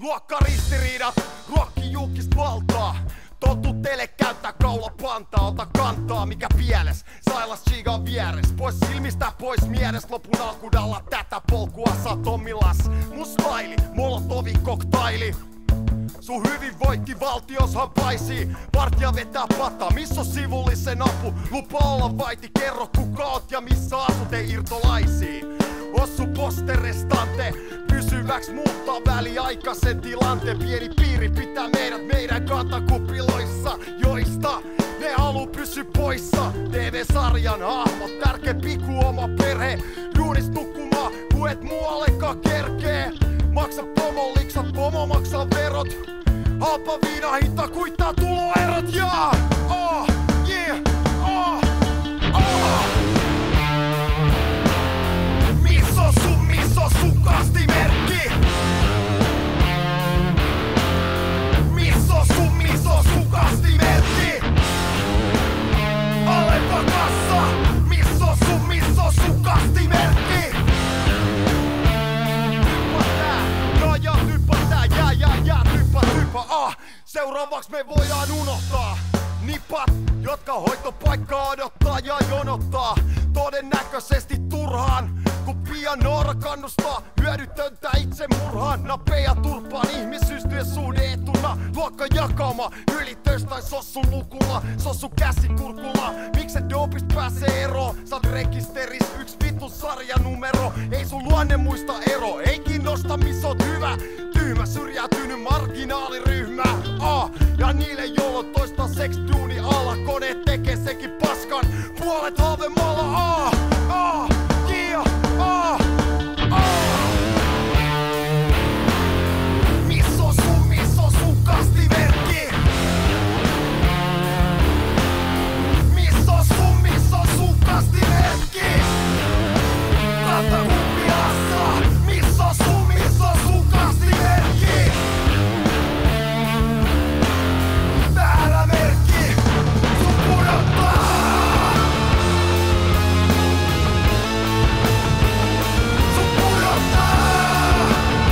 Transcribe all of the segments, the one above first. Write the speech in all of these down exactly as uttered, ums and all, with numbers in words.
Luokkaristiriidat, ruokki julkista valtaa. Totuttelee käyttää kaula pantaa, ota kantaa mikä pieles. Sailas chigan vieres, pois silmistä, pois mielestä. Lopun alkudalla tätä polkua saa Tomilas. Mun staili, molotovi koktaili. Sun hyvinvointi valtioshan paisii. Vartija vetää pataa, missä on sivullisen apu? Lupa olla vaiti, kerro kuka oot ja missä asut, ei irtolaisia. Ossu posterestante, pysyväks muuttaa väliaikaisen tilanteen. Pieni piiri pitää meidät meidän kantakupiloissa, joista ne haluu pysy poissa. T V-sarjan hahmot, tärkeä piku oma perhe. Duunis nukkumaa, kun et muuallekaan kerkee. Maksa pomo, liksa pomo, maksaa verot. Halpa viina hinta kuittaa tuloerot, jaa! Oh, yeah, oh, oh! Miss on sun, miss on sun kastimerkki? Miss on sun, miss on sun kastimerkki? Alepa kassa! Miss on sun, miss on sun kastimerkki? Typpä tää, ja ja typpä tää, ja ja ja typpä typpä ah! Seuraavaksi me voidaan unohtaa nipat, jotka hoitopaikkaa odottaa ja jonottaa. Todennäköisesti turhaan, kun pian noora kannustaa hyödytöntä itsemurhaan. Napeja turpaan ihmisystyä suhde etuna. Luokka jakama ylitöistä tai sossun lukulla, sossu käsikurkulla. Mikset dopist pääsee eroon? Sä oot rekisteris yks vitun sarjanumero. Ei sun luonne muista ero, ei kiinnosta missä oot hyvä. Tyhmä syrjäytynyt marginaaliryhmä ah. Ja niille joilla toista seksduuni alla, kone tekee sekin paskan. Puolet halvemmalla ah, ah, yeah, ah, ah. Miss on sun, miss on sun kastimerkki? Miss on sun, miss on sun kastimerkki? Kantakuppiassa, miss on sun, miss on sun kastimerkki? Täällä merkki, sun pudottaa! Sun pudottaa!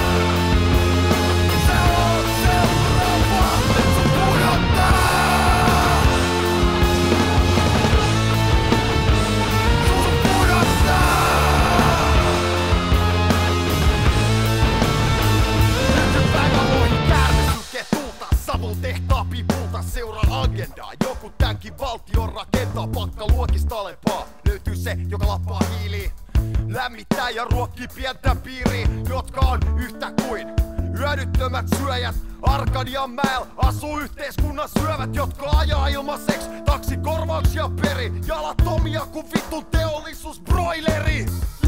Se on seuraava, sun pudottaa! Sun pudottaa! Nyt päivä loihin käärme sylkee tulta, savun tehtaa pipulta. Seuraa agendaa, joku tämänkin valtion rakentaa. Palkkaluokista alempaa löytyy se, joka lappaa hiiliin. Lämmittää ja ruokkii pientä piiriä, jotka on yhtä kuin hyödyttömät syöjät. Arkadianmäellä asuu yhteiskunnan syövät, jotka ajaa ilmaseks taksikorvauksia peri. Jalattomia kuin vittun teollisuusbroileri.